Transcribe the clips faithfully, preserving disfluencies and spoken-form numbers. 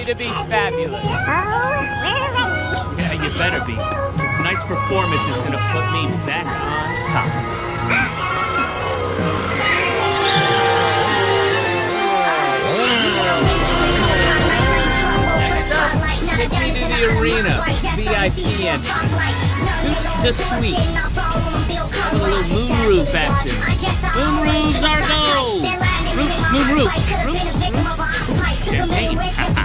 to be fabulous. Oh, we're ready. Yeah, you better be. Because tonight's performance is going to put me back on top. Next up, take me to the arena, V I P entry. The suite. A little moon roof action. Moon roofs are go! Roof, moon roof. Roof, roof. Champagne.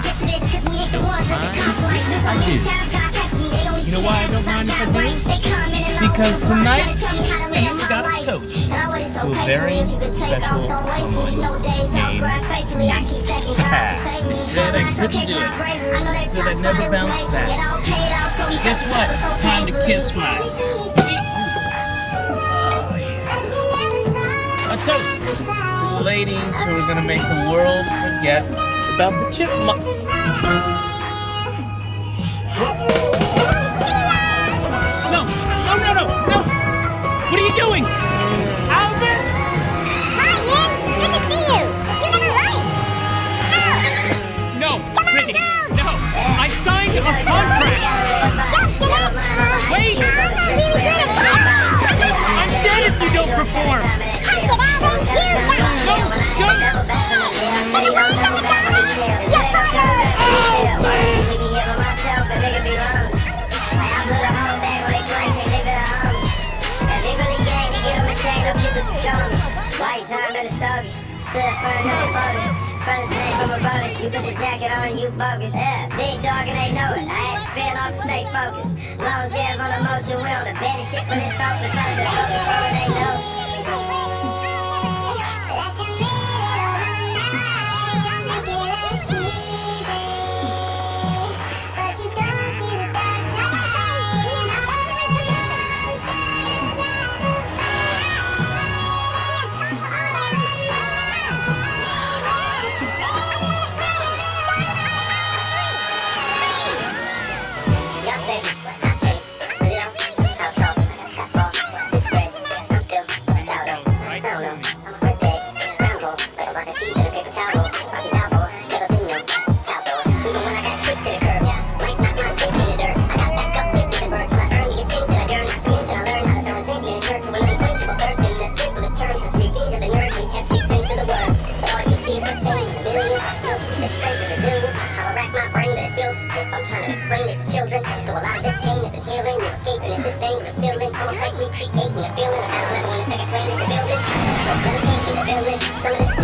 I do. You know why I don't mind if I do? Because tonight, you got a coach to a very special someone named me. Ah, that I couldn't do it. That I never bounced back. Guess what? Time to kiss my... Oh, yeah. A toast to the ladies who are going to make the world forget about the chipmunk. No, no, no, no, no! What are you doing? Alvin? Hi, Nick. Good to see you. You never write. No, Come on, Brittany, girls. no! I signed a contract! Don't you know? Wait! I'm not really good at it. I'm dead if you don't perform! Cut it, Alvin. You got No, don't! And it won't come down. You're fired. White time at the stogie, stood for another photo. Friends name from a brother, you put the jacket on and you bogus. Yeah, big dog and they know it. I had to spin off to stay focused. Long jab on the motion wheel, the baddest shit when it's open. Started to go before they know it. I'm trying to explain it to children. So a lot of this pain isn't healing. You're escaping it, this anger is spilling. Almost like recreating a feeling of nine eleven when the second plane is the building. So gonna take me to building. Some of this